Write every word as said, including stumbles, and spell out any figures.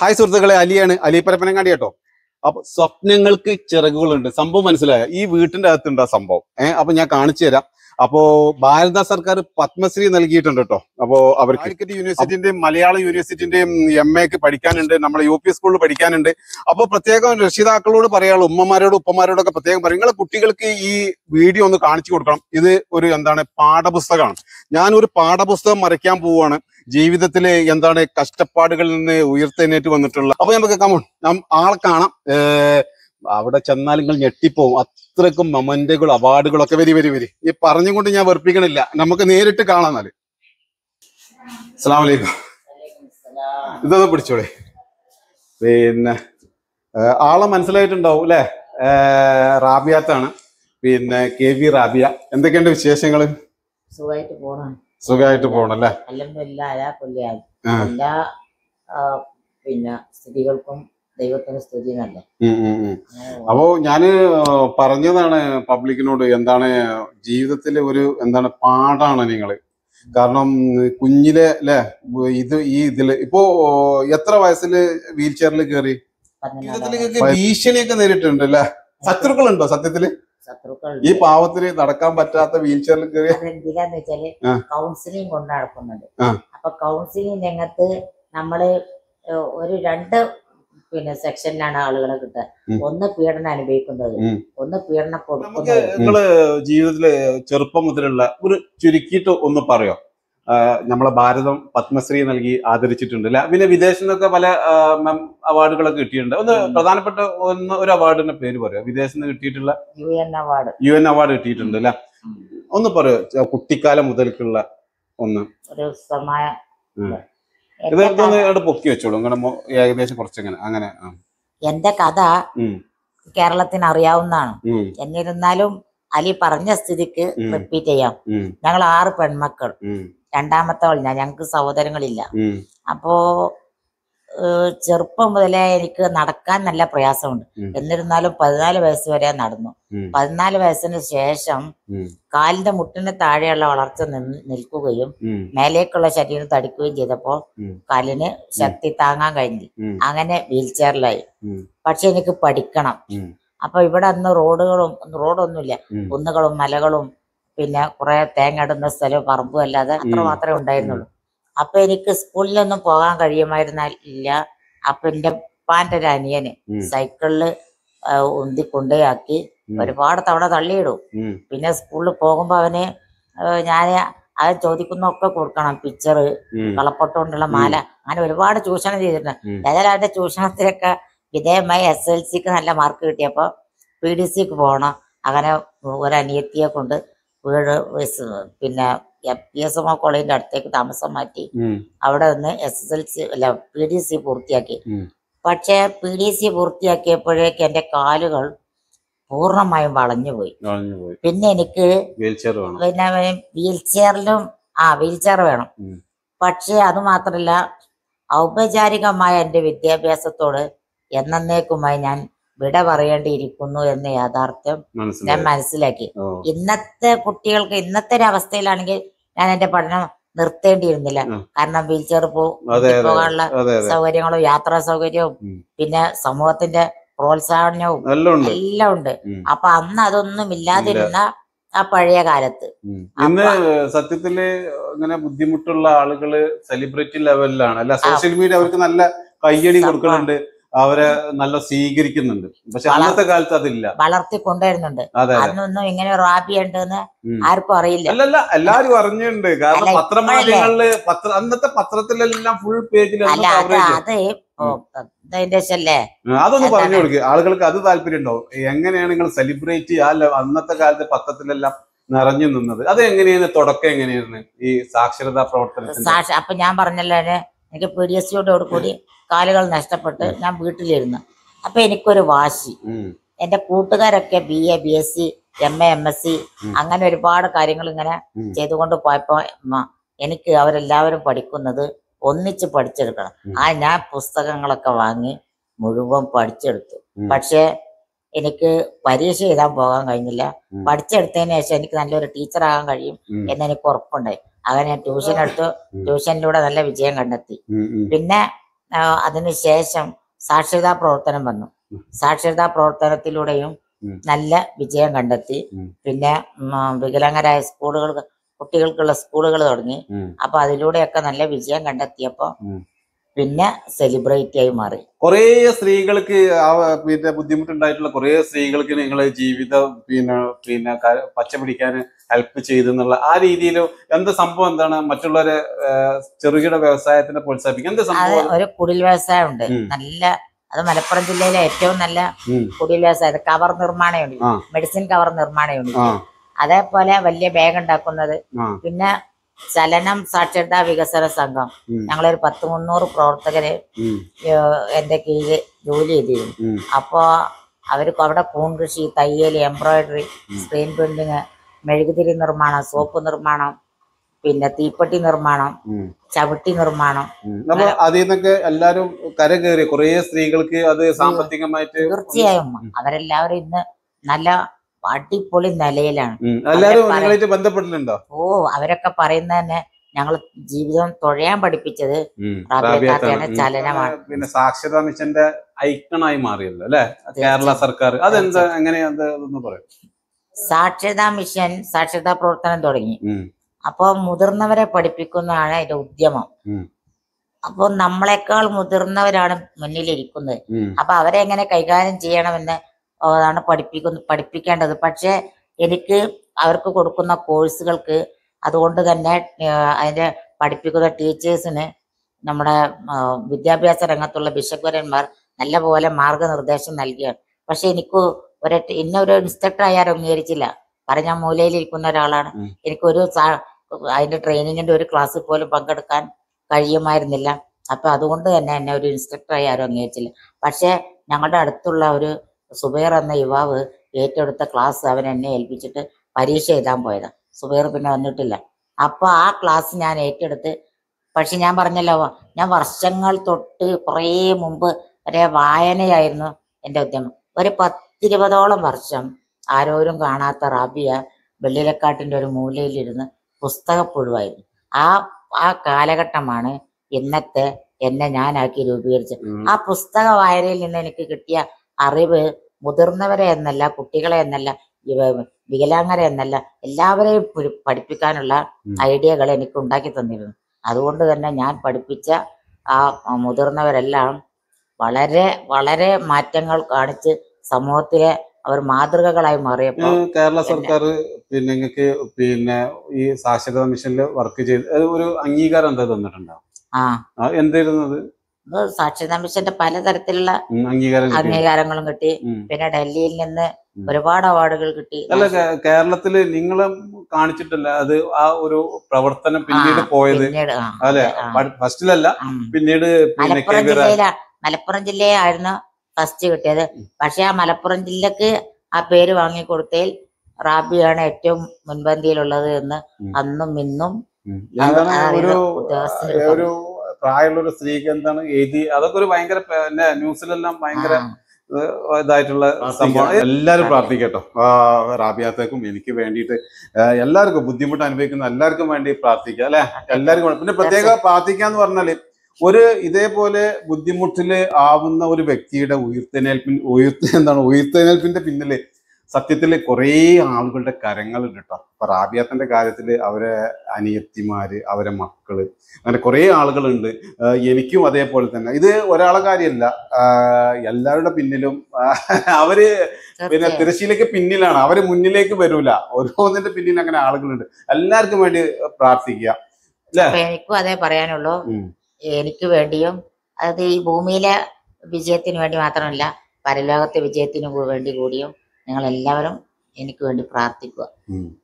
Hi സുഹൃത്തുക്കളെ, അലിയാണ്, അലി പരപ്പനങ്ങാടി കേട്ടോ. അപ്പൊ സ്വപ്നങ്ങൾക്ക് ചിറകുകളുണ്ട്. സംഭവം മനസ്സിലായ? ഈ വീട്ടിന്റെ അകത്തുണ്ട് ആ സംഭവം. ഏഹ് അപ്പൊ ഞാൻ കാണിച്ചു തരാം. അപ്പോ ഭാരത സർക്കാർ പത്മശ്രീ നൽകിയിട്ടുണ്ട് കേട്ടോ. അപ്പോ അവർക്ക് കാലിക്കറ്റ് യൂണിവേഴ്സിറ്റിന്റെയും മലയാളം യൂണിവേഴ്സിറ്റിന്റെയും എം എക്ക് പഠിക്കാനുണ്ട്, നമ്മളെ യു പി സ്കൂളിൽ പഠിക്കാനുണ്ട്. അപ്പോൾ പ്രത്യേകം രക്ഷിതാക്കളോട് പറയാനുള്ളൂ, ഉമ്മമാരോടും ഉപ്പമാരോടൊക്കെ പ്രത്യേകം പറയും, നിങ്ങളെ കുട്ടികൾക്ക് ഈ വീഡിയോ ഒന്ന് കാണിച്ചു കൊടുക്കണം. ഇത് ഒരു എന്താണ് പാഠപുസ്തകമാണ്. ഞാനൊരു പാഠപുസ്തകം മറിക്കാൻ പോവുകയാണ്. ജീവിതത്തിലെ എന്താണ് കഷ്ടപ്പാടുകളിൽ നിന്ന് ഉയർത്തെഴുന്നേറ്റ് വന്നിട്ടുള്ള. അപ്പൊ നമുക്ക് കമോൺ ആളെ കാണാം. ഏർ അവിടെ ചെന്നാൽ നിങ്ങൾ ഞെട്ടിപ്പോവും. അത്രക്കും മൊമെന്റുകളും അവാർഡുകളും ഒക്കെ വരി വരി വരി ഈ പറഞ്ഞുകൊണ്ട് ഞാൻ വെറുപ്പിക്കണില്ല, നമുക്ക് നേരിട്ട് കാണാന്നാല്. അസ്സലാമു അലൈക്കും. ഇതൊന്ന് പിടിച്ചോളെ. പിന്നെ ആളെ മനസ്സിലായിട്ടുണ്ടാവും അല്ലെ? റാബിയാത്താണ്. പിന്നെ കെ വി റാബിയ. എന്തൊക്കെയുണ്ട് വിശേഷങ്ങള്? സുഖമായിട്ട് പോണം. സുഖമായിട്ട് പോണല്ലേ? എല്ലാ പിന്നെ സ്ഥിതികൾക്കും ദൈവത്തിന് സ്തുതി നല്ല. അപ്പോ ഞാന് പറഞ്ഞതാണ് പബ്ലിക്കിനോട്, എന്താണ് ജീവിതത്തിലെ ഒരു എന്താണ് പാടാണ് നിങ്ങള്. കാരണം കുഞ്ഞിലെ അല്ലെ ഇത് ഈ ഇതില് ഇപ്പോ എത്ര വയസ്സില് വീൽ ചെയറിൽ കയറി? ജീവിതത്തിലേക്ക് ഭീഷണിയൊക്കെ നേരിട്ടുണ്ട് അല്ലെ? ശത്രുക്കളുണ്ടോ സത്യത്തില്? ഈ പാവത്തിന് നടക്കാൻ പറ്റാത്ത വീൽ ചെയറിൽ കയറി എന്തിനാന്ന് വെച്ചാല് കൗൺസിലിംഗ് കൊണ്ട് നടക്കുന്നുണ്ട്. അപ്പൊ കൗൺസിലിംഗ് രംഗത്ത് നമ്മള് ഒരു രണ്ട് പിന്നെ സെക്ഷനിലാണ് ആളുകളെ കിട്ടുക. ഒന്ന് പീഡനം അനുഭവിക്കുന്നത്, ഒന്ന് പീഡനം കൊടുക്കുന്നത്. നിങ്ങള് ജീവിതത്തില് ചെറുപ്പം മുതലുള്ള ഒരു ചുരുക്കിയിട്ട് ഒന്ന് പറയോ? നമ്മളെ ഭാരതം പത്മശ്രീ നൽകി ആദരിച്ചിട്ടുണ്ട് അല്ലെ? പിന്നെ വിദേശത്ത് നിന്നൊക്കെ പല അവാർഡുകളൊക്കെ കിട്ടിയിട്ടുണ്ട്. ഒന്ന് പ്രധാനപ്പെട്ട ഒന്ന് ഒരു അവാർഡിന്റെ പേര് പറയോ? വിദേശത്ത് നിന്ന് കിട്ടിയിട്ടുള്ള U N award U N award കിട്ടിയിട്ടുണ്ട് അല്ലെ? ഒന്ന് പറയോ കുട്ടിക്കാലം മുതൽക്കുള്ള ഒന്ന് ഒരു സമയ. ഇതൊന്ന് പൊക്കി വെച്ചോളൂ ഇങ്ങനെ ഏകദേശം കുറച്ചങ്ങനെ അങ്ങനെ. എന്റെ കഥ കേരളത്തിന് അറിയാവുന്നതാണ്. എന്നിരുന്നാലും അലി പറഞ്ഞ സ്ഥിതിക്ക് റിപ്പീറ്റ് ചെയ്യാം. ഞങ്ങൾ ആറ് പെൺമക്കൾ, രണ്ടാമത്തെ ഞാൻ, ഞങ്ങൾക്ക് സഹോദരങ്ങളില്ല. അപ്പോ ചെറുപ്പം മുതലേ എനിക്ക് നടക്കാൻ നല്ല പ്രയാസമുണ്ട്. എന്നിരുന്നാലും പതിനാല് വയസ്സ് വരെ നടന്നു. പതിനാല് വയസ്സിന് ശേഷം കാലിന്റെ മുട്ടിന് താഴെയുള്ള വളർച്ച നിൽക്കുകയും മേലേക്കുള്ള ശരീരം തടിക്കുകയും ചെയ്തപ്പോൾ കാലിന് ശക്തി താങ്ങാൻ കഴിഞ്ഞു. അങ്ങനെ വീൽ ചെയറിലായി. പക്ഷെ എനിക്ക് പഠിക്കണം. അപ്പൊ ഇവിടെ അന്ന് റോഡുകളും റോഡൊന്നുമില്ല, കുന്നുകളും മലകളും പിന്നെ കുറെ തേങ്ങ ഇടുന്ന സ്ഥലവും പറമ്പും അല്ലാതെ അത്ര മാത്രമേ ഉണ്ടായിരുന്നുള്ളൂ. അപ്പൊ എനിക്ക് സ്കൂളിലൊന്നും പോകാൻ കഴിയുമായിരുന്നില്ല. അപ്പൊ എന്റെ ഉപ്പാന്റെ ഒരു അനിയന് സൈക്കിളില് ഉന്തി കൊണ്ടുപോയാക്കി ഒരുപാട് തവണ തള്ളിയിടും. പിന്നെ സ്കൂളിൽ പോകുമ്പോ അവന് ഞാൻ അവൻ ചോദിക്കുന്നൊക്കെ കൊടുക്കണം. പിക്ചറ്, കളപ്പൊട്ടം കൊണ്ടുള്ള മാല, അങ്ങനെ ഒരുപാട് ചൂഷണം ചെയ്തിട്ടുണ്ട്. ഏതായാലും അവന്റെ ചൂഷണത്തിലൊക്കെ വിധേയമായി എസ് എൽ സിക്ക് നല്ല മാർക്ക് കിട്ടിയപ്പോ പി ഡി സിക്ക് പോകണം. അങ്ങനെ ഒരു അനിയത്തിയെ കൊണ്ട് വീട് പിന്നെ പി എസ് എം ഒ കോളേജിന്റെ അടുത്തേക്ക് താമസം മാറ്റി. അവിടെ നിന്ന് എസ് എസ് എൽ സി അല്ല പി ഡി സി പൂർത്തിയാക്കി. പക്ഷെ പി ഡി സി പൂർത്തിയാക്കിയപ്പോഴേക്ക് എന്റെ കാലുകൾ പൂർണ്ണമായും വളഞ്ഞുപോയി. പിന്നെ എനിക്ക് പിന്നെ വീൽ ചെയറിലും ആ വീൽ ചെയർ വേണം. പക്ഷെ അത് മാത്രല്ല, ഔപചാരികമായ എന്റെ വിദ്യാഭ്യാസത്തോട് എന്നേക്കുമായി ഞാൻ വിട പറയേണ്ടിയിരിക്കുന്നു എന്ന യാഥാർത്ഥ്യം ഞാൻ മനസ്സിലാക്കി. ഇന്നത്തെ കുട്ടികൾക്ക് ഇന്നത്തെ ഒരു അവസ്ഥയിലാണെങ്കിൽ ഞാൻ എന്റെ പഠനം നിർത്തേണ്ടിയിരുന്നില്ല. കാരണം വീൽ ചെയർ പോകാനുള്ള സൗകര്യങ്ങളും യാത്രാ സൗകര്യവും പിന്നെ സമൂഹത്തിന്റെ പ്രോത്സാഹനവും എല്ലാം ഉണ്ട്. അപ്പൊ അന്ന് അതൊന്നും ഇല്ലാതിരുന്ന ആ പഴയ കാലത്ത് ഇന്ന് സത്യത്തില് ഇങ്ങനെ ബുദ്ധിമുട്ടുള്ള ആളുകള് സെലിബ്രിറ്റി ലെവലിലാണ് അല്ല? സോഷ്യൽ മീഡിയ അവർക്ക് നല്ല കയ്യടി കൊടുക്കുന്നുണ്ട്, അവരെ നല്ല സ്വീകരിക്കുന്നുണ്ട്. പക്ഷെ അന്നത്തെ കാലത്ത് അതില്ല. വളർത്തി കൊണ്ടുവരുന്നുണ്ട്. അന്നൊന്നും ഇങ്ങനെ റാബി ഉണ്ടെന്ന് ആർക്കും അറിയില്ല. അല്ലല്ല, എല്ലാരും അറിഞ്ഞിട്ടുണ്ട്. കാരണം പത്രമാധ്യമങ്ങളില് പത്ര അന്നത്തെ പത്രത്തിലെല്ലാം ഫുൾ പേജിൽ അത് അതിന്റെ അതൊന്ന് പറഞ്ഞു കൊടുക്കുക ആളുകൾക്ക്. അത് താല്പര്യം ഉണ്ടാവും. എങ്ങനെയാണ് നിങ്ങൾ സെലിബ്രേറ്റ് ആ അന്നത്തെ കാലത്ത് പത്രത്തിലെല്ലാം നിറഞ്ഞു നിന്നത്? അത് എങ്ങനെയാണ് തുടക്കം? എങ്ങനെയായിരുന്നു ഈ സാക്ഷരതാ പ്രവർത്തനത്തിന്? അപ്പൊ ഞാൻ പറഞ്ഞല്ലോ, എനിക്ക് പി ഡി എസ് സിയോട് കൂടി കാലുകൾ നഷ്ടപ്പെട്ട് ഞാൻ വീട്ടിലിരുന്നു. അപ്പൊ എനിക്കൊരു വാശി. എന്റെ കൂട്ടുകാരൊക്കെ B A B S C M A M S C അങ്ങനെ ഒരുപാട് കാര്യങ്ങൾ ഇങ്ങനെ ചെയ്തുകൊണ്ട് പോയപ്പോ എനിക്ക് അവരെല്ലാവരും പഠിക്കുന്നത് ഒന്നിച്ച് പഠിച്ചെടുക്കണം. ആ ഞാൻ പുസ്തകങ്ങളൊക്കെ വാങ്ങി മുഴുവൻ പഠിച്ചെടുത്തു. പക്ഷെ എനിക്ക് പരീക്ഷ എഴുതാൻ പോകാൻ കഴിഞ്ഞില്ല. പഠിച്ചെടുത്തതിന് ശേഷം എനിക്ക് നല്ലൊരു ടീച്ചറാകാൻ കഴിയും എന്നെനിക്ക് ഉറപ്പുണ്ടായി. അങ്ങനെ ഞാൻ ട്യൂഷൻ എടുത്തു. ട്യൂഷനിലൂടെ നല്ല വിജയം കണ്ടെത്തി. പിന്നെ അതിനുശേഷം സാക്ഷരതാ പ്രവർത്തനം വന്നു. സാക്ഷരതാ പ്രവർത്തനത്തിലൂടെയും നല്ല വിജയം കണ്ടെത്തി. പിന്നെ വികലാംഗരായ സ്കൂളുകൾ, കുട്ടികൾക്കുള്ള സ്കൂളുകൾ തുടങ്ങി. അപ്പൊ അതിലൂടെയൊക്കെ നല്ല വിജയം കണ്ടെത്തിയപ്പോ പിന്നെ സെലിബ്രിറ്റി ആയി മാറി. കുറെ സ്ത്രീകൾക്ക് ആ പിന്നെ ബുദ്ധിമുട്ടുണ്ടായിട്ടുള്ള കുറെ സ്ത്രീകൾക്ക് നിങ്ങളെ ജീവിതം പിന്നെ പിന്നെ പച്ച പിടിക്കാൻ ഹെൽപ്പ് ചെയ്തെന്നുള്ള ആ രീതിയിൽ എന്ത് സംഭവം എന്താണ്? മറ്റുള്ളവരെ ചെറുകിട വ്യവസായത്തിനെ പ്രോത്സാഹിപ്പിക്കാൻ എന്ത് സംഭവം? ഒരു കുടിൽ വ്യവസായം ഉണ്ട് നല്ല, അത് മലപ്പുറം ജില്ലയിലെ ഏറ്റവും നല്ല കുടിൽ വ്യവസായം. കവർ നിർമ്മാണ യൂണിറ്റ്, മെഡിസിൻ കവർ നിർമ്മാണ യൂണിറ്റ്, അതേപോലെ വലിയ ബാഗ് ഉണ്ടാക്കുന്നത്. പിന്നെ ചലനം സാക്ഷരതാ വികസന സംഘം, ഞങ്ങളൊരു പത്ത് മുന്നൂറ് പ്രവർത്തകര് എന്റെ കീഴില് ജോലി ചെയ്തിരുന്നു. അപ്പോ അവർക്ക് അവിടെ കൂൺ കൃഷി, തയ്യൽ, എംബ്രോയിഡറി, സ്ക്രീൻ പ്രിന്റിങ്, മെഴുകുതിരി നിർമ്മാണം, സോപ്പ് നിർമ്മാണം, പിന്നെ തീപ്പെട്ടി നിർമ്മാണം, ചവിട്ടി നിർമ്മാണം. നമ്മൾ അതിൽ നിന്നൊക്കെ എല്ലാരും കരകയറി കുറെ സ്ത്രീകൾക്ക് അത് സാമ്പത്തികമായിട്ട്. തീർച്ചയായും അവരെല്ലാവരും ഇന്ന് നല്ല അടിപൊളി നിലയിലാണ്. എല്ലാവരും ബന്ധപ്പെട്ടിട്ടുണ്ടോ? ഓ, അവരൊക്കെ പറയുന്നത് തന്നെ ഞങ്ങൾ ജീവിതം തുഴയാൻ പഠിപ്പിച്ചത് റാബിയത്താത്തയാണ്, ചലനമാണ്. പിന്നെ സാക്ഷരതാ മിഷന്റെ ഐക്കണായി മാറിയല്ലോ അല്ലെ കേരള സർക്കാർ. അതെന്താ, എങ്ങനെയാന്ന് പറയും? സാക്ഷരതാ മിഷൻ സാക്ഷരതാ പ്രവർത്തനം തുടങ്ങി. അപ്പൊ മുതിർന്നവരെ പഠിപ്പിക്കുന്നതാണ് അതിന്റെ ഉദ്യമം. അപ്പൊ നമ്മളെക്കാൾ മുതിർന്നവരാണ് മുന്നിലിരിക്കുന്നത്. അപ്പൊ അവരെ എങ്ങനെ കൈകാര്യം ചെയ്യണമെന്ന് ആണ് പഠിപ്പിക്കുന്ന പഠിപ്പിക്കേണ്ടത്. പക്ഷെ എനിക്ക് അവർക്ക് കൊടുക്കുന്ന കോഴ്സുകൾക്ക്, അതുകൊണ്ട് തന്നെ അതിന്റെ പഠിപ്പിക്കുന്ന ടീച്ചേഴ്സിന് നമ്മുടെ വിദ്യാഭ്യാസ രംഗത്തുള്ള ബിഷപ്പുരന്മാർ നല്ല പോലെ മാർഗനിർദ്ദേശം നൽകിയാണ്. പക്ഷെ എനിക്ക് ഒരൊറ്റ ഇന്നൊരു ഇൻസ്ട്രക്ടർ ആയാൽ അംഗീകരിച്ചില്ല. പറഞ്ഞ മൂലയിലിരിക്കുന്ന ഒരാളാണ്. എനിക്കൊരു അതിന്റെ ട്രെയിനിങ്ങിന്റെ ഒരു ക്ലാസ്സിൽ പോലും പങ്കെടുക്കാൻ കഴിയുമായിരുന്നില്ല. അപ്പൊ അതുകൊണ്ട് തന്നെ എന്നെ ഒരു ഇൻസ്ട്രക്ടറായി ആരും അംഗീകരിച്ചില്ല. പക്ഷെ ഞങ്ങളുടെ അടുത്തുള്ള ഒരു സുബൈർ എന്ന യുവാവ് ഏറ്റെടുത്ത ക്ലാസ് അവൻ എന്നെ ഏൽപ്പിച്ചിട്ട് പരീക്ഷ എഴുതാൻ പോയതാ. സുബൈർ പിന്നെ വന്നിട്ടില്ല. അപ്പൊ ആ ക്ലാസ് ഞാൻ ഏറ്റെടുത്ത്. പക്ഷെ ഞാൻ പറഞ്ഞല്ലോ, ഞാൻ വർഷങ്ങൾ തൊട്ട് കുറേ മുമ്പ് വരെ വായനയായിരുന്നു എൻ്റെ ഉദ്യമം. ഒരു പത്തിരുപതോളം വർഷം ആരോരും കാണാത്ത റാബിയ വെള്ളിലക്കാട്ടിന്റെ ഒരു മൂലയിലിരുന്ന് പുസ്തകപ്പുഴുവായിരുന്നു. ആ ആ കാലഘട്ടമാണ് ഇന്നത്തെ എന്നെ ഞാനാക്കി രൂപീകരിച്ചത്. ആ പുസ്തക വായനയിൽ നിന്ന് എനിക്ക് കിട്ടിയ അറിവ് മുതിർന്നവരെ എന്നല്ല, കുട്ടികളെ എന്നല്ല, വികലാംഗരെ എന്നല്ല, എല്ലാവരെയും പഠിപ്പിക്കാനുള്ള ഐഡിയകൾ എനിക്ക് ഉണ്ടാക്കി തന്നിരുന്നു. അതുകൊണ്ട് തന്നെ ഞാൻ പഠിപ്പിച്ച ആ മുതിർന്നവരെല്ലാം വളരെ വളരെ മാറ്റങ്ങൾ കാണിച്ച് സമൂഹത്തിലെ അവർ മാതൃകകളായി മാറിയപ്പോ കേരള സർക്കാർ പിന്നെ നിങ്ങൾക്ക് പിന്നെ ഈ സാക്ഷരതാ മിഷനിൽ വർക്ക് ചെയ്ത് ഒരു അംഗീകാരം എന്താ തന്നിട്ടുണ്ടാവും? ആ എന്തായിരുന്നത്? സാക്ഷരതാ മിഷന്റെ പലതരത്തിലുള്ള അംഗീകാരങ്ങളും കിട്ടി. പിന്നെ ഡൽഹിയിൽ നിന്ന് ഒരുപാട് അവാർഡുകൾ കിട്ടി. അല്ല, കേരളത്തില് നിങ്ങളെ കാണിച്ചിട്ടല്ല അത് ആ ഒരു പ്രവർത്തനം പിന്നീട് പോയത് അല്ലെ? ഫസ്റ്റിലല്ല, പിന്നീട് മലപ്പുറം ജില്ലയിലാ മലപ്പുറം ജില്ലയായിരുന്നു ഫസ്റ്റ് കിട്ടിയത്. പക്ഷെ ആ മലപ്പുറം ജില്ലക്ക് ആ പേര് വാങ്ങിക്കൊടുത്തതിൽ റാബിയാണ് ഏറ്റവും മുൻപന്തിയിലുള്ളത് എന്ന് അന്നും ഇന്നും ഒരു പ്രായമുള്ള ഒരു സ്ത്രീക്ക് എന്താണ് എഴുതി, അതൊക്കെ ഒരു ഭയങ്കര ന്യൂസിലെല്ലാം ഭയങ്കര ഇതായിട്ടുള്ള സംഭവം. എല്ലാവരും പ്രാർത്ഥിക്കട്ടോ റാബിയാത്തേക്കും എനിക്ക് വേണ്ടിയിട്ട്. എല്ലാവർക്കും ബുദ്ധിമുട്ട് അനുഭവിക്കുന്ന എല്ലാവർക്കും വേണ്ടി പ്രാർത്ഥിക്കുക അല്ലെ? എല്ലാവർക്കും. പിന്നെ പ്രത്യേക പ്രാർത്ഥിക്കാന്ന് പറഞ്ഞാല് ഒരു ഇതേപോലെ ബുദ്ധിമുട്ടില് ആവുന്ന ഒരു വ്യക്തിയുടെ ഉയർത്തെഴുന്നേൽപ്പിൻ ഉയർത്ത എന്താണ് ഉയർത്തെഴുന്നേൽപ്പിന്റെ പിന്നില് സത്യത്തില് കുറേ ആളുകളുടെ കരങ്ങളുണ്ട് കേട്ടോ. അപ്പൊ റാബിയാത്തിന്റെ കാര്യത്തില് അവരെ അനിയത്തിമാര്, അവരെ മക്കള്, അങ്ങനെ കുറേ ആളുകളുണ്ട്. എനിക്കും അതേപോലെ തന്നെ. ഇത് ഒരാളെ കാര്യമല്ല, എല്ലാവരുടെ പിന്നിലും അവര് പിന്നെ തിരശ്ശീലയ്ക്ക് പിന്നിലാണ്, അവര് മുന്നിലേക്ക് വരൂല. ഓരോന്നിന്റെ പിന്നിൽ അങ്ങനെ ആളുകളുണ്ട്. എല്ലാവർക്കും വേണ്ടി പ്രാർത്ഥിക്കുക അല്ലെ? എനിക്കും അതേ പറയാനുള്ളൂ. എനിക്ക് വേണ്ടിയും, അതായത് ഈ ഭൂമിയിലെ വിജയത്തിന് വേണ്ടി മാത്രമല്ല, പരലോകത്തെ വിജയത്തിന് വേണ്ടി കൂടിയും നിങ്ങൾ എല്ലാവരും എനിക്ക് വേണ്ടി പ്രാർത്ഥിക്കുക.